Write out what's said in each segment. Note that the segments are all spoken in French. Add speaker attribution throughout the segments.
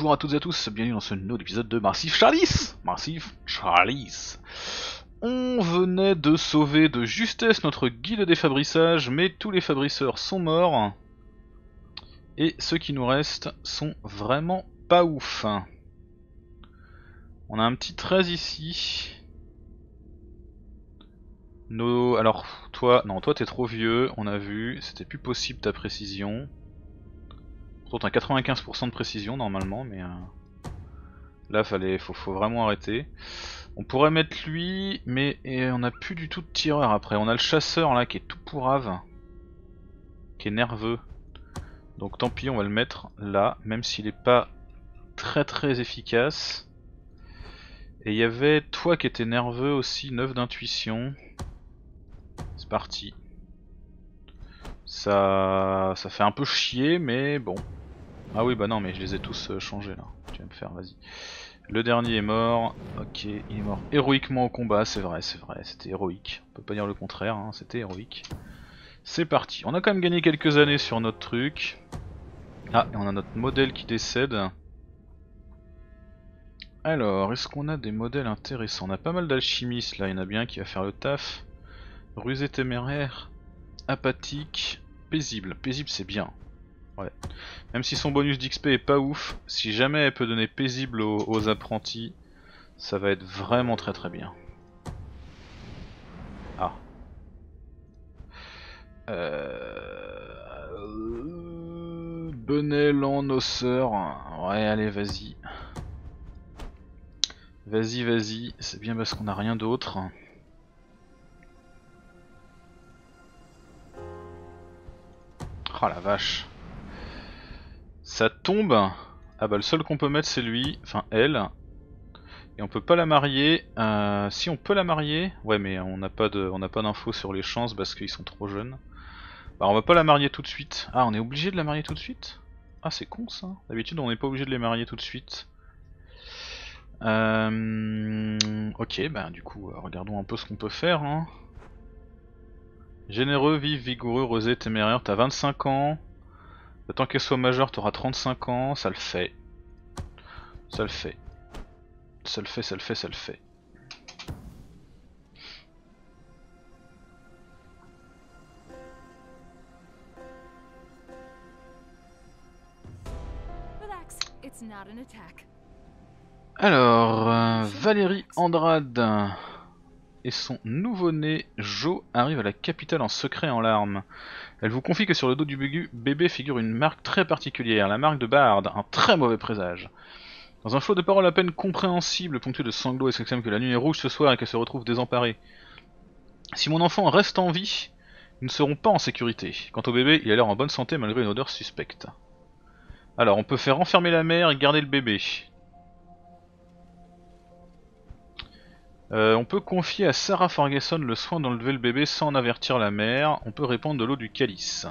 Speaker 1: bonjour à toutes et à tous, bienvenue dans ce nouvel épisode de Massif Chalice. On venait de sauver de justesse notre guilde des fabrissage, mais tous les fabrisseurs sont morts. Et ceux qui nous restent sont vraiment pas ouf. On a un petit 13 ici. Alors toi, non, toi t'es trop vieux, on a vu, c'était plus possible ta précision. Pourtant t'as 95% de précision normalement, mais là faut vraiment arrêter. On pourrait mettre lui, mais on a plus du tout de tireur après. On a le chasseur là qui est tout pourrave, qui est nerveux. Donc tant pis, on va le mettre là, même s'il est pas très efficace. Et il y avait toi qui était nerveux aussi, 9 d'intuition. C'est parti. Ça fait un peu chier, mais bon. Ah oui, bah non, mais je les ai tous changés là. Tu vas me faire, vas-y. Le dernier est mort. Ok, il est mort héroïquement au combat, c'est vrai, c'était héroïque. On peut pas dire le contraire, hein, c'était héroïque. C'est parti. On a quand même gagné quelques années sur notre truc. Ah, et on a notre modèle qui décède. Alors, est-ce qu'on a des modèles intéressants? On a pas mal d'alchimistes là, il y en a bien qui va faire le taf. Rusé téméraire, apathique, paisible. Paisible c'est bien. Ouais. Même si son bonus d'XP est pas ouf, si jamais elle peut donner paisible aux apprentis, ça va être vraiment très bien. Ah. Benel en osseur. Ouais, allez, vas-y. Vas-y, c'est bien parce qu'on a rien d'autre. Oh la vache. Ça tombe. Ah bah le seul qu'on peut mettre c'est lui, enfin elle. Et on peut pas la marier. Si on peut la marier, ouais mais on n'a pas d'infos sur les chances parce qu'ils sont trop jeunes. Bah on va pas la marier tout de suite. Ah on est obligé de la marier tout de suite? Ah c'est con ça. D'habitude on n'est pas obligé de les marier tout de suite. Ok bah du coup regardons un peu ce qu'on peut faire hein. Généreux, vif, vigoureux, rusé, téméraire, t'as 25 ans. Le temps qu'elle soit majeure t'auras 35 ans, ça le fait. Ça le fait. Ça le fait. Alors, Valérie Andrade et son nouveau-né Jo arrivent à la capitale en secret en larmes. Elle vous confie que sur le dos du bébé figure une marque très particulière, la marque de Bard, un très mauvais présage. Dans un flot de paroles à peine compréhensibles, ponctuées de sanglots, et s'exclame que la nuit est rouge ce soir et qu'elle se retrouve désemparée. Si mon enfant reste en vie, nous ne serons pas en sécurité. Quant au bébé, il a l'air en bonne santé malgré une odeur suspecte. Alors, on peut faire enfermer la mère et garder le bébé. On peut confier à Sarah Ferguson le soin d'enlever le bébé sans en avertir la mère. On peut répandre de l'eau du calice.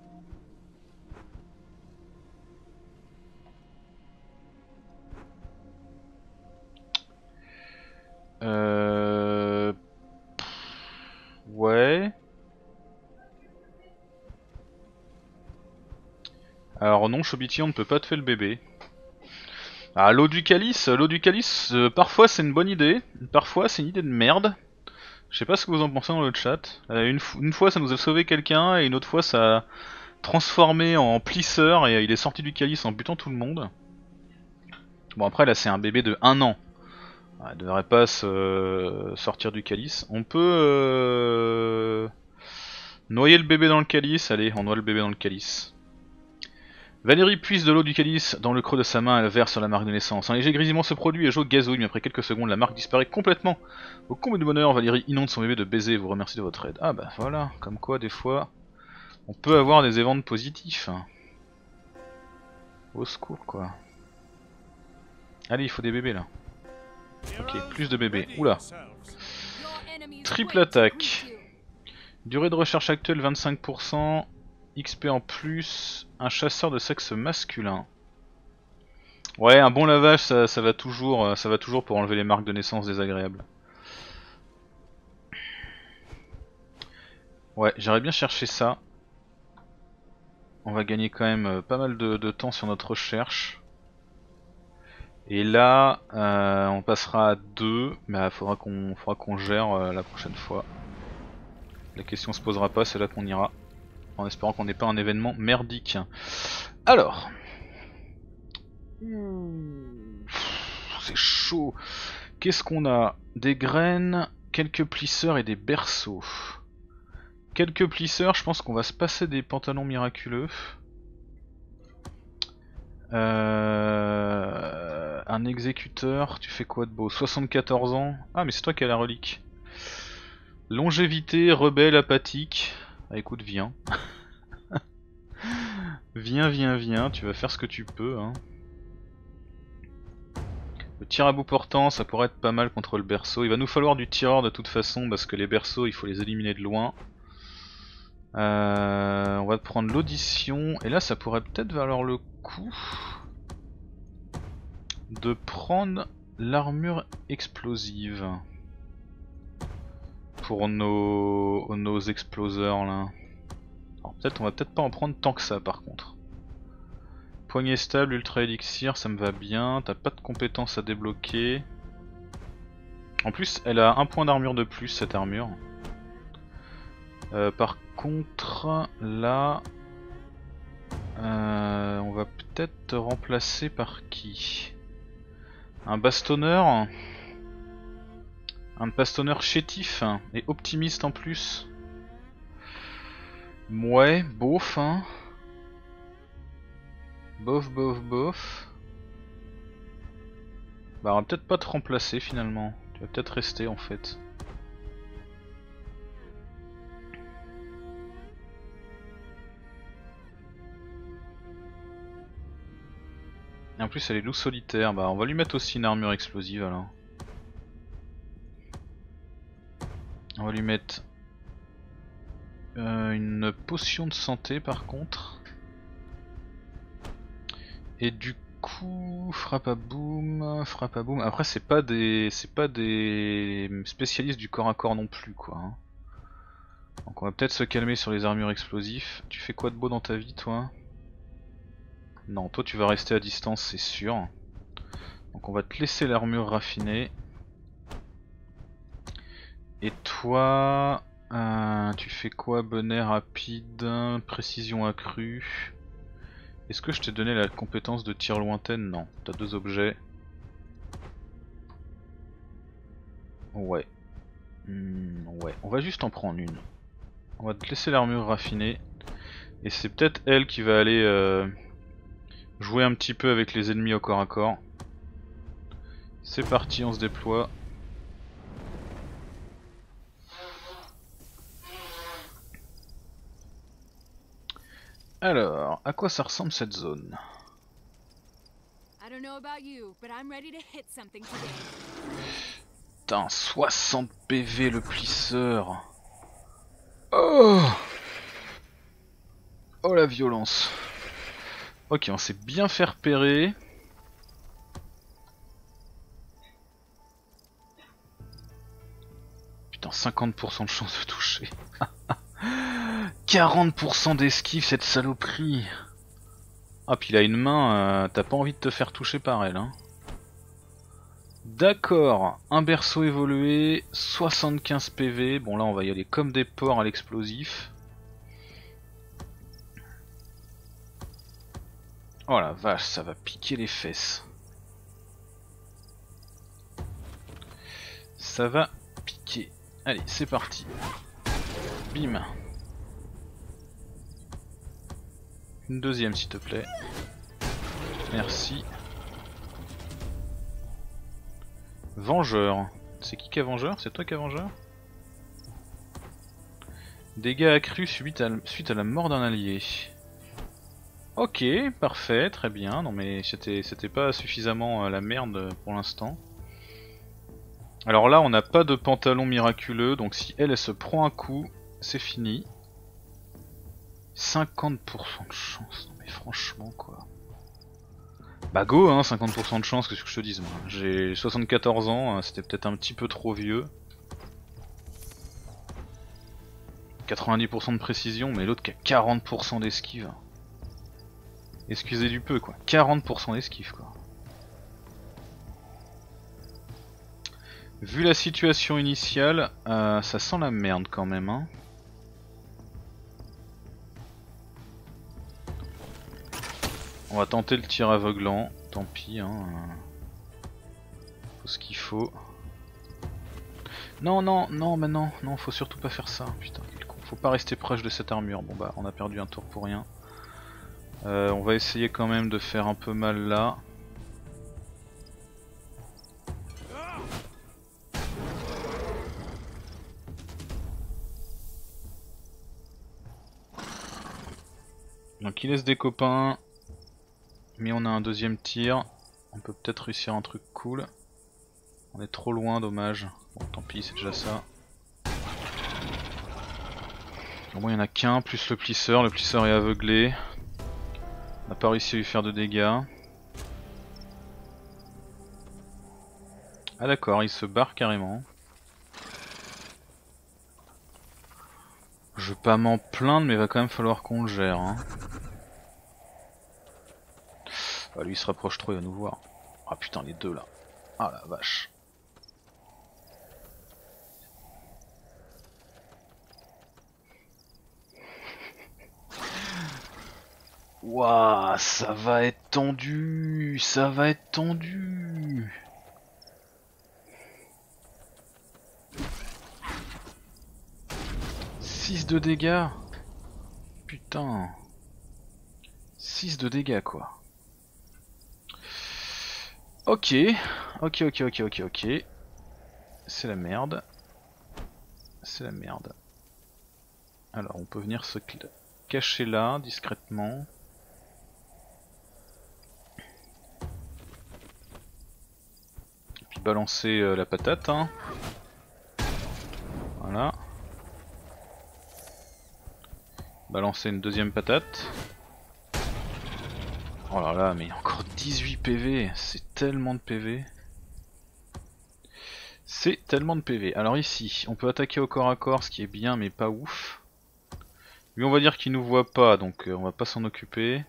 Speaker 1: Ouais. Alors non, Chobiti, on ne peut pas te faire le bébé. Ah, l'eau du calice, parfois c'est une bonne idée, parfois c'est une idée de merde. Je sais pas ce que vous en pensez dans le chat. Une fois ça nous a sauvé quelqu'un et une autre fois ça a transformé en plisseur et il est sorti du calice en butant tout le monde. Bon après là c'est un bébé de 1 an. Il devrait pas sortir du calice. On peut noyer le bébé dans le calice, allez on noie le bébé dans le calice. Valérie puise de l'eau du calice dans le creux de sa main, elle verse sur la marque de naissance. Un léger grésillement se produit et Jo gazouille, mais après quelques secondes, la marque disparaît complètement. Au comble du bonheur, Valérie inonde son bébé de baisers et vous remercie de votre aide. Ah bah voilà, comme quoi des fois, on peut avoir des événements positifs. Au secours quoi. Allez, il faut des bébés là. Ok, plus de bébés. Oula. Triple attaque. Durée de recherche actuelle 25%. XP en plus, un chasseur de sexe masculin. Ouais, un bon lavage, ça va toujours pour enlever les marques de naissance désagréables. Ouais, j'aurais bien cherché ça. On va gagner quand même pas mal de temps sur notre recherche. Et là, on passera à 2, mais il faudra qu'on gère la prochaine fois. La question se posera pas, c'est là qu'on ira. En espérant qu'on n'ait pas un événement merdique. Alors. C'est chaud. Qu'est-ce qu'on a? Des graines, quelques plisseurs et des berceaux. Quelques plisseurs, je pense qu'on va se passer des pantalons miraculeux. Un exécuteur, tu fais quoi de beau? 74 ans. Ah mais c'est toi qui as la relique. Longévité, rebelle, apathique. Ah écoute, viens. Viens, tu vas faire ce que tu peux. Hein. Le tir à bout portant, ça pourrait être pas mal contre le berceau. Il va nous falloir du tireur de toute façon, parce que les berceaux, il faut les éliminer de loin. On va prendre l'audition, et là ça pourrait peut-être valoir le coup de prendre l'armure explosive pour nos exploseurs là. Alors peut-être on va peut-être pas en prendre tant que ça par contre. Poignée stable, ultra élixir, ça me va bien. T'as pas de compétences à débloquer. En plus elle a un point d'armure de plus cette armure. Par contre là on va peut-être te remplacer par qui? Un bastonneur. Un bastonneur chétif et optimiste en plus. Ouais, bof hein. Bof. Bah on va peut-être pas te remplacer finalement. Tu vas peut-être rester en fait. Et en plus elle est loup solitaire, bah on va lui mettre aussi une armure explosive alors. On va lui mettre une potion de santé par contre. Et du coup, frappe à boom. Après c'est pas des spécialistes du corps à corps non plus quoi. Hein. Donc on va peut-être se calmer sur les armures explosives. Tu fais quoi de beau dans ta vie toi? Non, toi tu vas rester à distance c'est sûr. Donc on va te laisser l'armure raffinée. Et toi, tu fais quoi? Bonnet rapide, précision accrue. Est-ce que je t'ai donné la compétence de tir lointaine? Non, t'as 2 objets. Ouais. Ouais, on va juste en prendre une. On va te laisser l'armure raffinée. Et c'est peut-être elle qui va aller jouer un petit peu avec les ennemis au corps à corps. C'est parti, on se déploie. Alors, à quoi ça ressemble cette zone? Putain, 60 PV le plisseur. Oh, oh la violence. Ok, on s'est bien fait repérer. Putain, 50% de chance de toucher. 40% d'esquive cette saloperie. Ah puis il a une main, t'as pas envie de te faire toucher par elle hein. D'accord, un berceau évolué, 75 PV, bon là on va y aller comme des porcs à l'explosif. Oh la vache, ça va piquer les fesses. Ça va piquer. Allez, c'est parti. Bim. Une deuxième s'il te plaît. Merci. Vengeur. C'est qui a Vengeur? C'est toi qui a Vengeur? Dégâts accrus suite à la mort d'un allié. Ok, parfait, très bien. Non mais c'était pas suffisamment la merde pour l'instant. Alors là on n'a pas de pantalon miraculeux, donc si elle se prend un coup, c'est fini. 50% de chance, non mais franchement quoi. Bah go hein, 50% de chance, qu'est-ce que je te dise moi. J'ai 74 ans, c'était peut-être un petit peu trop vieux. 90% de précision, mais l'autre qui a 40% d'esquive. Excusez du peu quoi, 40% d'esquive quoi. Vu la situation initiale, ça sent la merde quand même. Hein. On va tenter le tir aveuglant, tant pis. Hein. Faut ce qu'il faut. Non, non, non, mais non, non, faut surtout pas faire ça. Putain, quel con. Faut pas rester proche de cette armure. Bon bah, on a perdu un tour pour rien. On va essayer quand même de faire un peu mal là. Donc il laisse des copains. Mais on a un deuxième tir. On peut peut-être réussir un truc cool. On est trop loin, dommage. Bon, tant pis, c'est déjà ça. Au moins il n'y en a qu'un, plus le plisseur. Le plisseur est aveuglé. On n'a pas réussi à lui faire de dégâts. Ah d'accord, il se barre carrément. Je veux pas m'en plaindre, mais il va quand même falloir qu'on le gère. Hein. Ah, lui il se rapproche trop, il va nous voir. Ah putain, les deux là. Ah la vache. Waouh, ça va être tendu, ça va être tendu. « 6 de dégâts. Putain. 6 de dégâts quoi. Ok, ok. C'est la merde. C'est la merde. Alors on peut venir se cacher là, discrètement. Et puis balancer la patate. Hein. Voilà. Balancer une deuxième patate. Oh là là, mais encore 18 PV, c'est tellement de PV. C'est tellement de PV. Alors ici, on peut attaquer au corps à corps, ce qui est bien mais pas ouf. Lui on va dire qu'il nous voit pas, donc on va pas s'en occuper.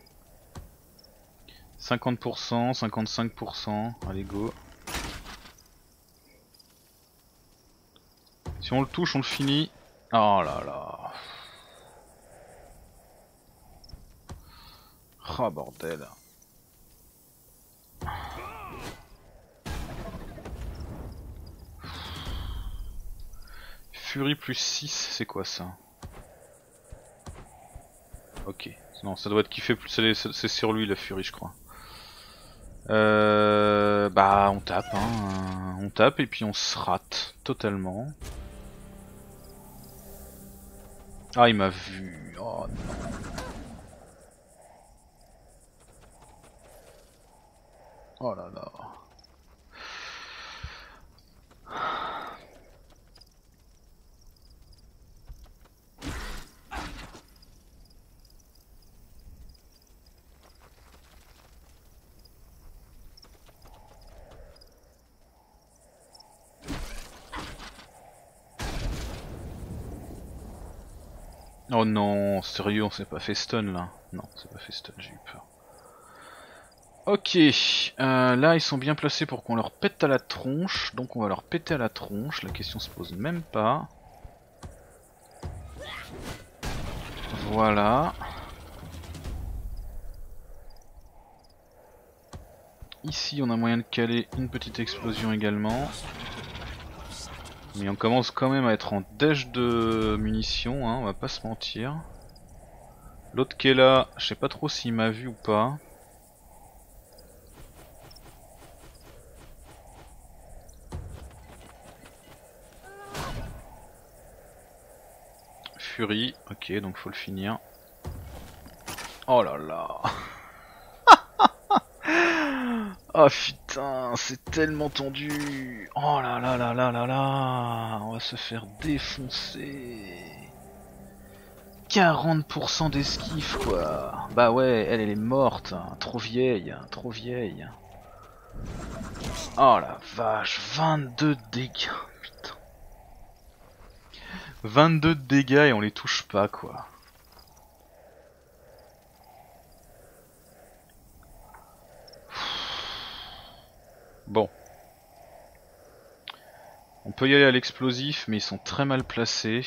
Speaker 1: 50%, 55%, allez go. Si on le touche, on le finit. Oh là là. Ah bordel. Fury plus 6, c'est quoi ça? Ok, non ça doit être kiffé plus, c'est sur lui la Fury je crois. Bah on tape hein, on tape et puis on se rate totalement. Ah il m'a vu, oh non. Oh là là. Oh non, sérieux, on s'est pas fait stun là. Non, c'est pas fait stun, j'ai eu peur. Ok, là ils sont bien placés pour qu'on leur pète à la tronche, donc on va leur péter à la tronche, la question se pose même pas. Voilà. Ici on a moyen de caler une petite explosion également. Mais on commence quand même à être en dèche de munitions, hein, on va pas se mentir. L'autre qui est là, je sais pas trop s'il m'a vu ou pas. Fury, ok donc faut le finir. Oh là là. Oh putain, c'est tellement tendu. Oh là là là là là là. On va se faire défoncer. 40% d'esquive quoi. Bah ouais, elle est morte. Trop vieille, trop vieille. Oh la vache, 22 dégâts. Putain. 22 dégâts et on les touche pas quoi. Bon. On peut y aller à l'explosif, mais ils sont très mal placés.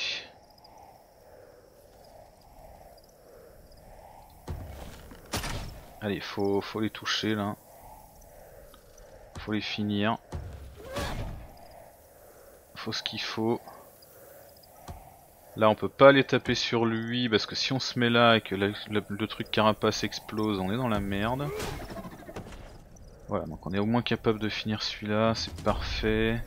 Speaker 1: Allez, faut les toucher là. Faut les finir. Faut ce qu'il faut. Là on peut pas aller taper sur lui parce que si on se met là et que le truc carapace explose, on est dans la merde. Voilà, donc on est au moins capable de finir celui-là, c'est parfait.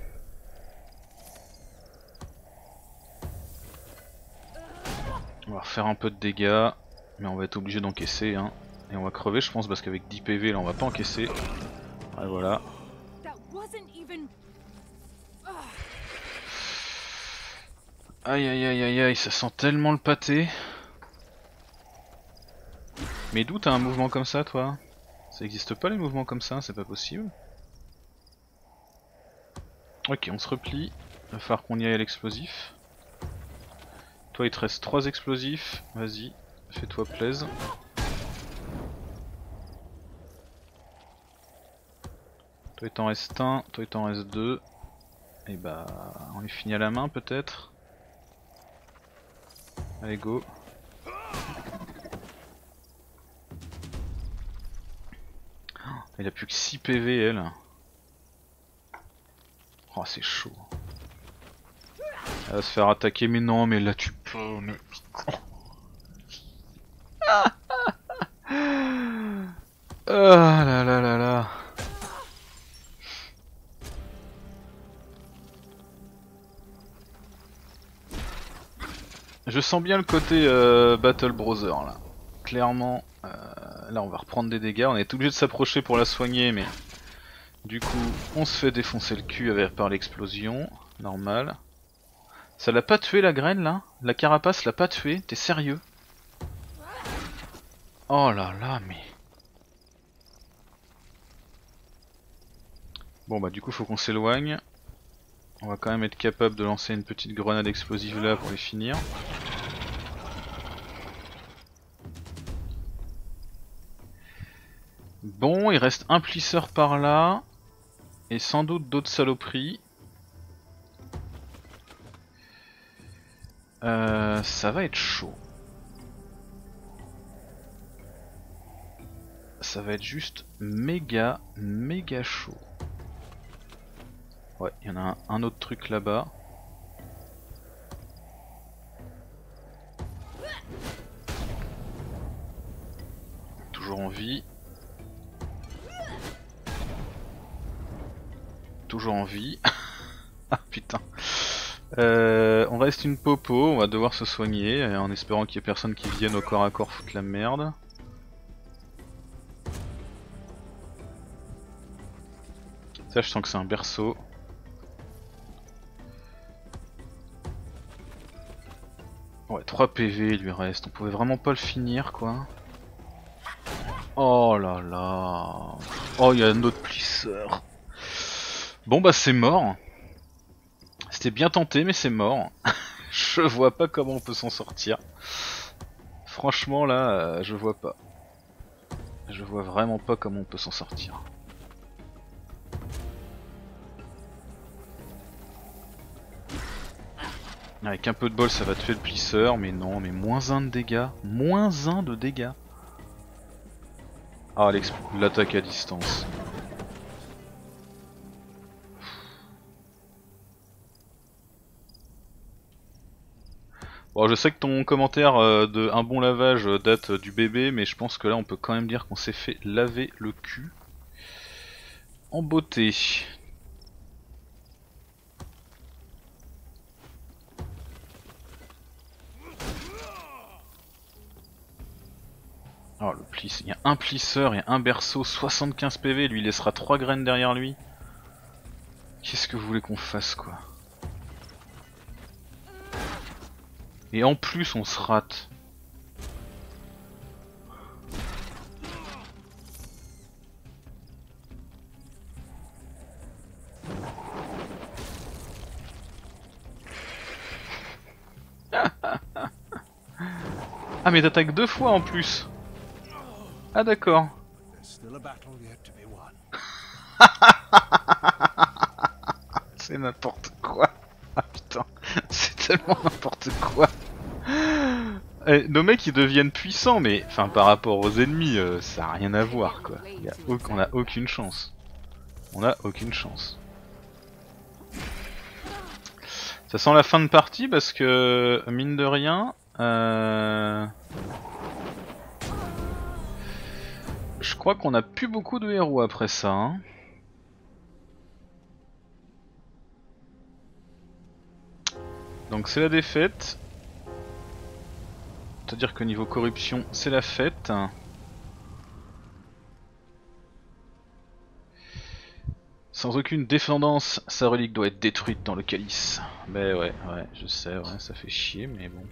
Speaker 1: On va refaire un peu de dégâts, mais on va être obligé d'encaisser hein. Et on va crever je pense parce qu'avec 10 PV là on va pas encaisser. Ouais, voilà. Aïe aïe aïe aïe aïe, ça sent tellement le pâté. Mais d'où t'as un mouvement comme ça toi? Ça existe pas les mouvements comme ça, c'est pas possible. Ok, on se replie. Il va falloir qu'on y aille à l'explosif. Toi il te reste 3 explosifs, vas-y, fais-toi plaise. Toi il t'en reste un, toi il t'en reste 2. Et bah on les finit à la main peut-être. Allez go. Il a plus que 6 PV elle. Oh c'est chaud. Elle va se faire attaquer mais non mais là tu peux mais... Ah là là là là. Je sens bien le côté Battle Brother là. Clairement, là on va reprendre des dégâts, on est obligé de s'approcher pour la soigner mais du coup on se fait défoncer le cul par l'explosion, normal. Ça l'a pas tué la graine là? La carapace l'a pas tué? T'es sérieux? Oh là là mais... Bon bah du coup faut qu'on s'éloigne. On va quand même être capable de lancer une petite grenade explosive là pour les finir. Bon, il reste un plisseur par là. Et sans doute d'autres saloperies. Ça va être chaud. Ça va être juste méga chaud. Ouais, il y en a un autre truc là-bas. Toujours en vie. Toujours en vie. Ah putain. On reste une popo, on va devoir se soigner en espérant qu'il y ait personne qui vienne au corps à corps foutre la merde. Ça je sens que c'est un berceau. Ouais, 3 PV il lui reste, on pouvait vraiment pas le finir quoi. Oh là là. Oh il y a un autre plisseur. Bon bah c'est mort. C'était bien tenté mais c'est mort. Je vois pas comment on peut s'en sortir. Franchement là, je vois pas. Je vois vraiment pas comment on peut s'en sortir. Avec un peu de bol ça va tuer le plisseur, mais non, mais moins 1 de dégâts. Moins 1 de dégâts. Ah l'attaque à distance. Bon je sais que ton commentaire de un bon lavage date du bébé, mais je pense que là on peut quand même dire qu'on s'est fait laver le cul. En beauté. Oh le plisseur, il y a un plisseur et un berceau, 75 PV, lui il laissera 3 graines derrière lui. Qu'est-ce que vous voulez qu'on fasse quoi? Et en plus on se rate. Ah mais t'attaques 2 fois en plus. Ah d'accord. C'est n'importe quoi. nos mecs ils deviennent puissants, mais enfin par rapport aux ennemis, ça a rien à voir quoi. On a aucune chance. On a aucune chance. Ça sent la fin de partie parce que mine de rien, je crois qu'on a plus beaucoup de héros après ça. Hein. Donc c'est la défaite. C'est-à-dire que niveau corruption, c'est la fête. Sans aucune défendance, sa relique doit être détruite dans le calice. Ben ouais, je sais, ouais, ça fait chier, mais bon.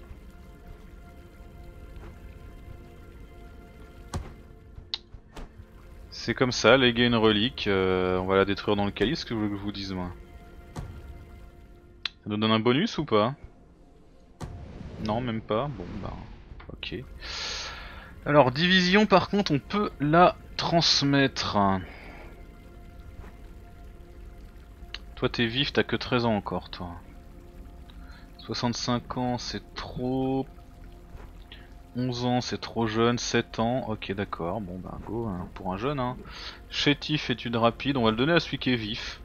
Speaker 1: C'est comme ça, léguer une relique, on va la détruire dans le calice, que vous voulez que je vous dise moi. Ça nous donne un bonus ou pas? Non, même pas, bon bah... Ok. Alors division par contre on peut la transmettre. Toi t'es vif, t'as que 13 ans encore toi. 65 ans c'est trop. 11 ans c'est trop jeune, 7 ans, ok d'accord, bon bah go hein, pour un jeune hein. Chétif, étude rapide, on va le donner à celui qui est vif.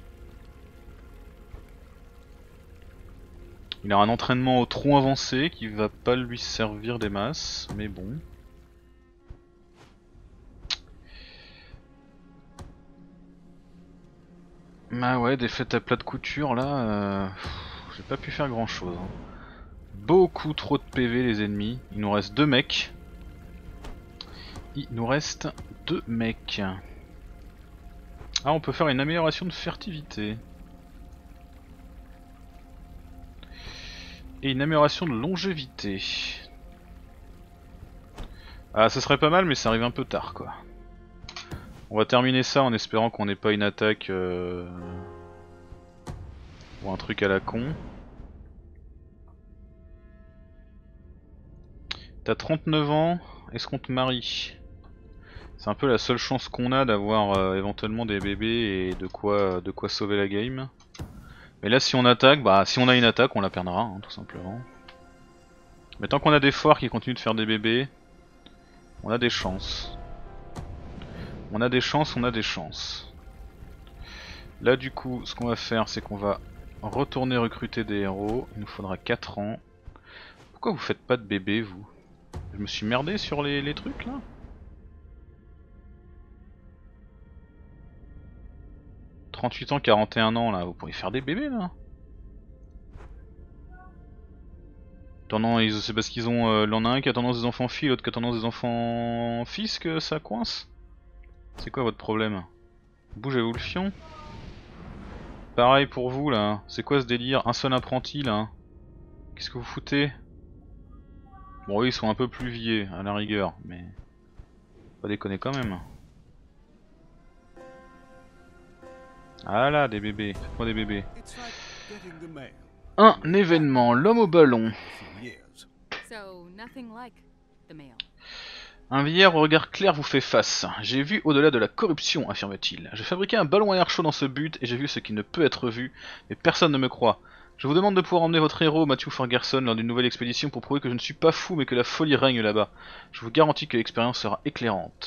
Speaker 1: Il a un entraînement trop avancé qui va pas lui servir des masses, mais bon. Bah ouais, défaite à plat de couture là, j'ai pas pu faire grand chose. Hein. Beaucoup trop de PV les ennemis, il nous reste 2 mecs. Il nous reste 2 mecs. Ah on peut faire une amélioration de fertilité. Et une amélioration de longévité. Ah ça serait pas mal mais ça arrive un peu tard quoi. On va terminer ça en espérant qu'on n'ait pas une attaque ou un truc à la con. T'as 39 ans, est-ce qu'on te marie? C'est un peu la seule chance qu'on a d'avoir éventuellement des bébés et de quoi sauver la game. Mais là si on attaque, bah si on a une attaque on la perdra hein, tout simplement. Mais tant qu'on a des foires qui continuent de faire des bébés, on a des chances. On a des chances, on a des chances. Là du coup ce qu'on va faire c'est qu'on va retourner recruter des héros, il nous faudra 4 ans. Pourquoi vous faites pas de bébés vous? Je me suis merdé sur les trucs là? « 38 ans, 41 ans là, vous pourriez faire des bébés là. Attends, c'est parce qu'ils ont. L'en a un qui a tendance des enfants filles, l'autre qui a tendance des enfants fils que ça coince. C'est quoi votre problème? Bougez-vous le fion. Pareil pour vous là, c'est quoi ce délire? Un seul apprenti là. Qu'est-ce que vous foutez? Bon oui ils sont un peu plus vieux à la rigueur, mais... Pas déconner quand même. Ah là des bébés, faites-moi des bébés. Un événement, l'homme au ballon. Un vieillard au regard clair vous fait face. J'ai vu au-delà de la corruption, affirme-t-il. J'ai fabriqué un ballon à air chaud dans ce but et j'ai vu ce qui ne peut être vu, mais personne ne me croit. Je vous demande de pouvoir emmener votre héros, Matthew Ferguson, lors d'une nouvelle expédition pour prouver que je ne suis pas fou mais que la folie règne là-bas. Je vous garantis que l'expérience sera éclairante.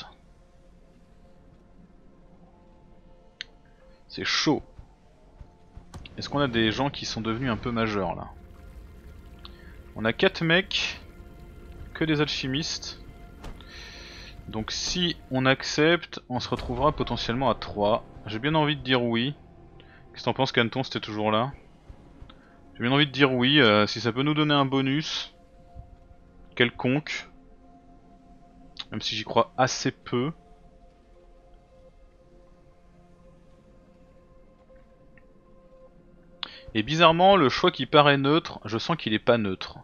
Speaker 1: C'est chaud. Est-ce qu'on a des gens qui sont devenus un peu majeurs là? On a 4 mecs, que des alchimistes. Donc si on accepte, on se retrouvera potentiellement à 3. J'ai bien envie de dire oui. Qu'est-ce que t'en penses Canton, c'était toujours là? J'ai bien envie de dire oui, si ça peut nous donner un bonus quelconque. Même si j'y crois assez peu. Et bizarrement, le choix qui paraît neutre, je sens qu'il est pas neutre.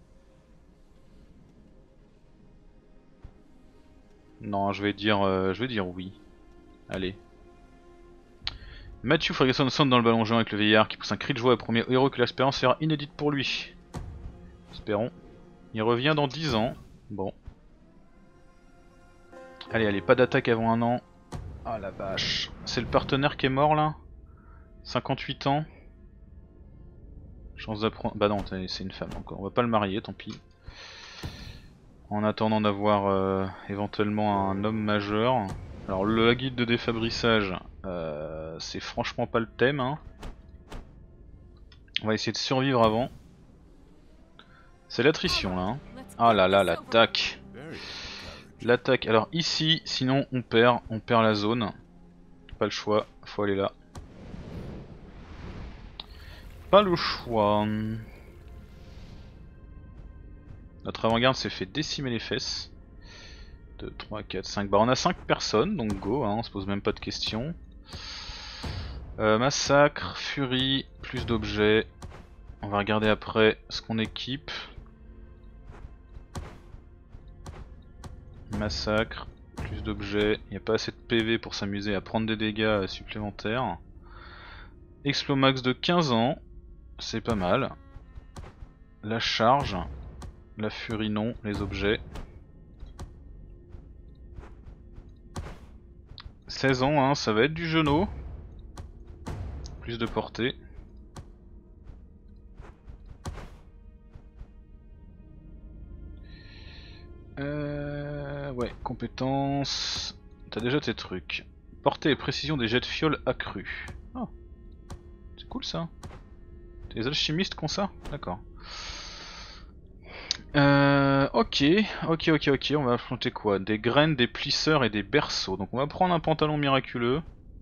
Speaker 1: Non, je vais dire oui. Allez. Matthew Ferguson sonne dans le ballon géant avec le vieillard qui pousse un cri de joie au premier héros que l'expérience sera inédite pour lui. Espérons. Il revient dans 10 ans. Bon. Allez, pas d'attaque avant 1 an. Ah la vache. C'est le partenaire qui est mort là? 58 ans. Chance d'apprendre. Bah non, c'est une femme encore. On va pas le marier, tant pis. En attendant d'avoir éventuellement un homme majeur. Alors la guide de défabrissage, c'est franchement pas le thème. Hein. On va essayer de survivre avant. C'est l'attrition là. Hein. Ah là là, l'attaque. L'attaque. Alors ici, sinon on perd la zone. Pas le choix, faut aller là. Pas le choix. Notre avant-garde s'est fait décimer les fesses. 2, 3, 4, 5. Bah on a 5 personnes, donc go, hein, on se pose même pas de questions. Massacre, furie, plus d'objets. On va regarder après ce qu'on équipe. Massacre, plus d'objets. Il n'y a pas assez de PV pour s'amuser à prendre des dégâts supplémentaires. Explomax de 15 ans, c'est pas mal. La charge, la furie non, les objets. 16 ans, hein, ça va être du genou. Plus de portée. Ouais, compétences. T'as déjà tes trucs. Portée et précision des jets de fiole accrus. Oh, c'est cool ça. Les alchimistes qui ont ça? D'accord. Ok, on va affronter quoi? Des graines, des plisseurs et des berceaux. Donc on va prendre un pantalon miraculeux.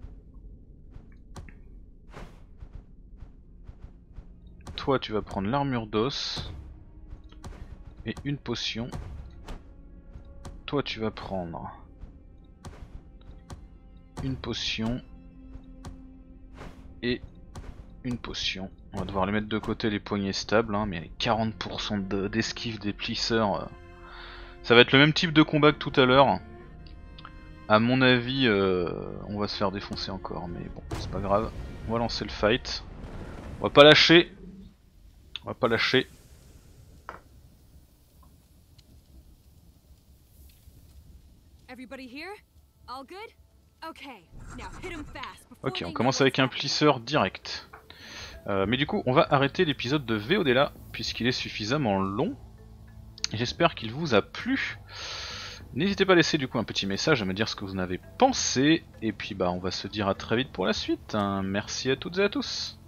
Speaker 1: Toi tu vas prendre l'armure d'os. Et une potion. Toi tu vas prendre une potion. Et une potion. On va devoir les mettre de côté les poignées stables, hein, mais les 40% d'esquive des plisseurs, ça va être le même type de combat que tout à l'heure. À mon avis, on va se faire défoncer encore, mais bon, c'est pas grave. On va lancer le fight. On va pas lâcher. On va pas lâcher. Ok, on commence avec un plisseur direct. Mais du coup, on va arrêter l'épisode de VOD là, puisqu'il est suffisamment long. J'espère qu'il vous a plu. N'hésitez pas à laisser du coup un petit message, à me dire ce que vous en avez pensé. Et puis bah on va se dire à très vite pour la suite. Merci à toutes et à tous.